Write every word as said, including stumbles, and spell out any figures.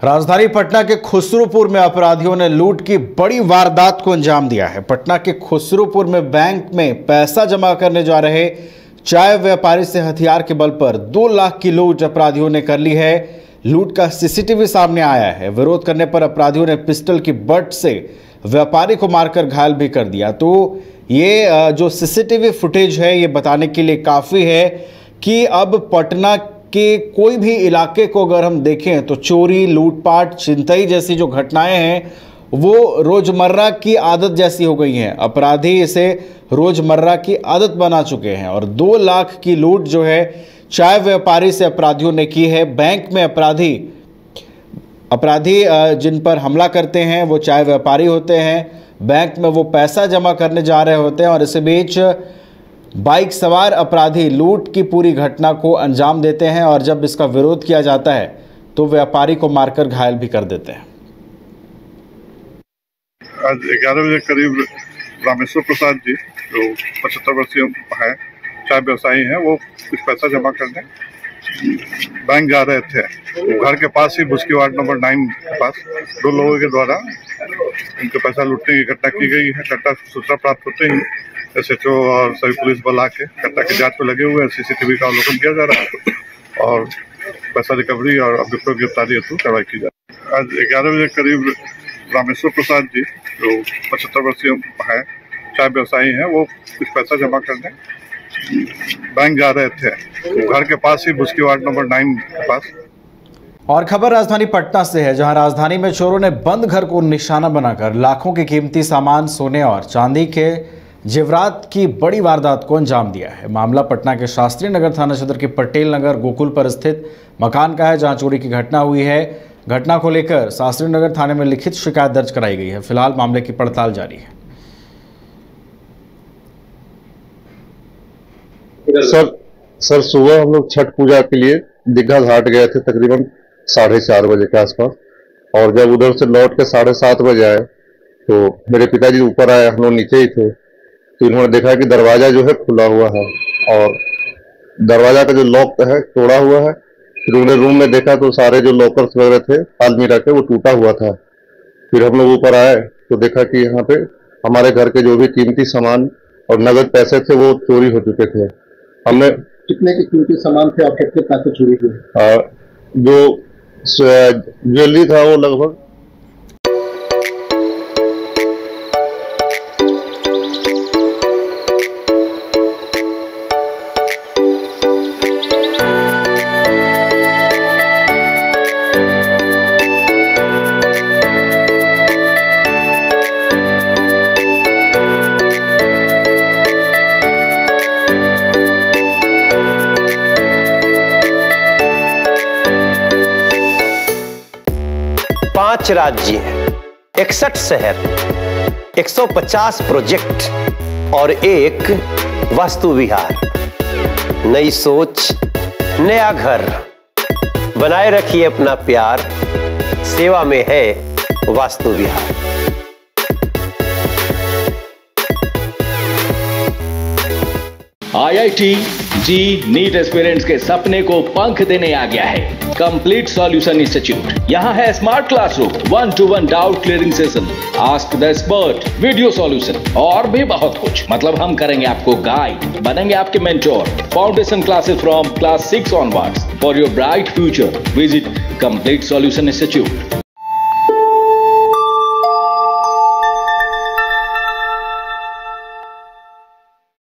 राजधानी पटना के खुसरूपुर में अपराधियों ने लूट की बड़ी वारदात को अंजाम दिया है। पटना के खुसरूपुर में बैंक में पैसा जमा करने जा रहे चाय व्यापारी से हथियार के बल पर दो लाख की लूट अपराधियों ने कर ली है। लूट का सीसीटीवी सामने आया है। विरोध करने पर अपराधियों ने पिस्टल की बट से व्यापारी को मारकर घायल भी कर दिया। तो ये जो सीसीटीवी फुटेज है ये बताने के लिए काफ़ी है कि अब पटना के कोई भी इलाके को अगर हम देखें तो चोरी, लूटपाट, छिनतई जैसी जो घटनाएं हैं वो रोज़मर्रा की आदत जैसी हो गई हैं। अपराधी इसे रोज़मर्रा की आदत बना चुके हैं और दो लाख की लूट जो है चाय व्यापारी से अपराधियों ने की है। बैंक में अपराधी अपराधी जिन पर हमला करते हैं वो चाय व्यापारी होते हैं। बैंक में वो पैसा जमा करने जा रहे होते हैं और इसी बीच बाइक सवार अपराधी लूट की पूरी घटना को अंजाम देते हैं और जब इसका विरोध किया जाता है तो व्यापारी को मारकर घायल भी कर देते हैं। आज ग्यारह बजे करीब रामेश्वर प्रसाद जी जो पचहत्तर वर्षीय है, चाय व्यवसायी हैं, वो कुछ पैसा जमा करने बैंक जा रहे थे। तो घर के पास ही बुस्की वार्ड नंबर नाइन के पास दो लोगों के द्वारा उनके पैसा लूटने की घटना की गई है। घटना सूचना प्राप्त होते ही एस एच ओ और सभी पुलिस बल आके घटना की जांच में लगे हुए हैं। सीसीटीवी का अवलोकन किया जा रहा है और पैसा रिकवरी और अभियुक्तों की गिरफ्तारी हेतु कार्रवाई की जा रही है। आज ग्यारह बजे करीब रामेश्वर प्रसाद जी जो पचहत्तर वर्षीय है, चाय व्यवसायी हैं, वो कुछ पैसा जमा करने बैंक जा रहे थे। तो घर के पास ही बुस्की वार्ड नंबर नाइन के पास। और खबर राजधानी पटना से है, जहां राजधानी में चोरों ने बंद घर को निशाना बनाकर लाखों के कीमती सामान, सोने और चांदी के जेवरात की बड़ी वारदात को अंजाम दिया है। मामला पटना के शास्त्री नगर थाना क्षेत्र के पटेल नगर गोकुल पर स्थित मकान का है, जहां चोरी की घटना हुई है। घटना को लेकर शास्त्री नगर थाने में लिखित शिकायत दर्ज कराई गई है। फिलहाल मामले की पड़ताल जारी है। सर सर सुबह हम लोग छठ पूजा के लिए दीघा घाट गए थे तकरीबन साढ़े चार बजे के आसपास, और जब उधर से लौट के साढ़े सात बजे आए तो मेरे पिताजी ऊपर आए, हम लोग नीचे ही थे। तो इन्होंने देखा कि दरवाजा जो है खुला हुआ है और दरवाजा का जो लॉक है तोड़ा हुआ है। फिर उन्होंने रूम में देखा तो सारे जो लॉकर्स वगैरह थे अलमीरा के वो टूटा हुआ था। फिर हम लोग ऊपर आए तो देखा कि यहाँ पे हमारे घर के जो भी कीमती सामान और नगद पैसे थे वो चोरी हो चुके थे। हमने कितने के कीमती सामान थे और कितने पैसे चोरी हुए? जो ज्वेलरी था वो लगभग पांच राज्य, इकसठ शहर, एक सौ पचास प्रोजेक्ट और एक वास्तु विहार। नई सोच, नया घर। बनाए रखिए अपना प्यार, सेवा में है Vastu Vihar. I I T JEE NEET aspirants के सपने को पंख देने आ गया है कंप्लीट सॉल्यूशन इंस्टीट्यूट। यहाँ है smart classroom, one to one doubt clearing session, ask the expert, video solution और भी बहुत कुछ। मतलब हम करेंगे आपको गाइड, बनेंगे आपके mentor. Foundation classes from class six onwards for your bright future. Visit complete solution institute.